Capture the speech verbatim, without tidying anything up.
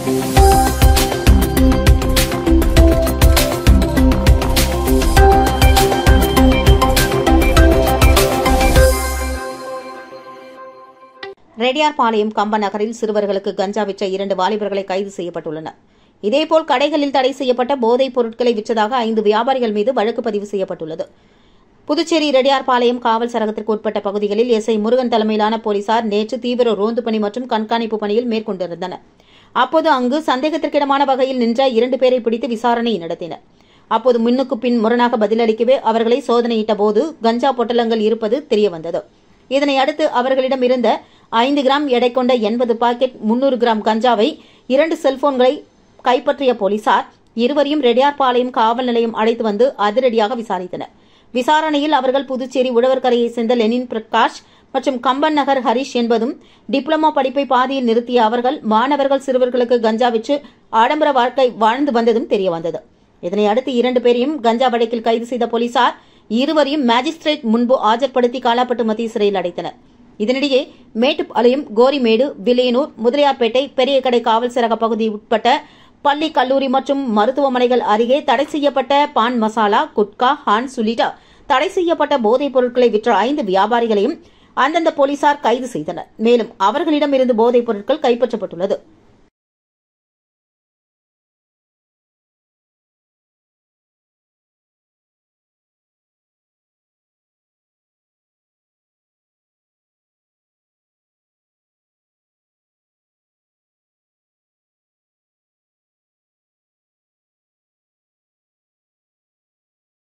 ரெடியார்பாளையம் கம்ப நகரில் சிறுவர்களுக்கு கஞ்சா விற்ற இரண்டு வாலிபர்களை கைது செய்யப்பட்டுள்ளனர். இதேபோல் கடைகளில் தடை செய்யப்பட்ட போதைப் பொருட்களை விற்றதாக ஐந்து வியாபாரிகள் மீது வழக்கு பதிவு செய்யப்பட்டுள்ளது. புதுச்சேரி ரெடியார்பாளையம் காவல் சரகத்திற்கு உட்பட்ட பகுதிகளில் எஸ் ஐ முருகன் தலைமையிலான போலீசார் நேற்று தீவிர ரோந்து பணி மற்றும் கண்காணிப்பு பணியில் மேற்கொண்டிருந்தனர். அப்போது அங்கு சந்தேகத்திற்கிடமான வகையில் நின்ற இரண்டு பேரை பிடித்து விசாரணை நடத்தினர். அப்போது முன்னுக்கு பின் முரணாக பதிலளிக்கவே அவர்களை சோதனையிட்ட போது கஞ்சா பொட்டலங்கள் இருப்பது தெரியவந்தது. இதனை அடுத்து அவர்களிடம் இருந்த ஐந்து கிராம் எடை கொண்ட எண்பது பாக்கெட் முன்னூறு கிராம் கஞ்சாவை, இரண்டு செல்போன்களை கைப்பற்றிய போலீசார் இருவரையும் ரெடியார்பாளையம் காவல் நிலையம் அழைத்து வந்து அதிரடியாக விசாரித்தனர். விசாரணையில் அவர்கள் புதுச்சேரி உழவர்கரையை சேர்ந்த லெனின் பிரகாஷ் மற்றும் கம்பன் நகர் ஹரிஷ் என்பதும் டிப்ளமோ படிப்பை பாதியில் நிறுத்திய அவர்கள் மாணவர்கள் சிறுவர்களுக்கு கஞ்சா விற்று ஆடம்பர வாழ்க்கை வாழ்ந்து வந்ததும் தெரியவந்தது. இதனை அடுத்து இரண்டு பேரையும் கஞ்சா வழக்கில் கைது செய்த போலீசார் இருவரையும் மேஜிஸ்ட்ரேட் முன்பு ஆஜர்படுத்தி காலாப்பட்டு மத்திய சிறையில் அடைத்தனர். இதனிடையே மேட்டுப்பாளையம், கோரிமேடு, வில்லியனூர், முதலியார்பேட்டை, பெரியகடை காவல் சரக பகுதி உட்பட்ட பள்ளி, கல்லூரி மற்றும் மருத்துவமனைகள் அருகே தடை செய்யப்பட்ட பான் மசாலா, குட்கா, ஹான்ஸ் உள்ளிட்ட தடை செய்யப்பட்ட போதைப் பொருட்களை விற்ற ஐந்து வியாபாரிகளையும் அந்தந்த போலீசார் கைது செய்தனர். மேலும் அவர்களிடமிருந்து போதைப் பொருட்கள் கைப்பற்றப்பட்டுள்ளது.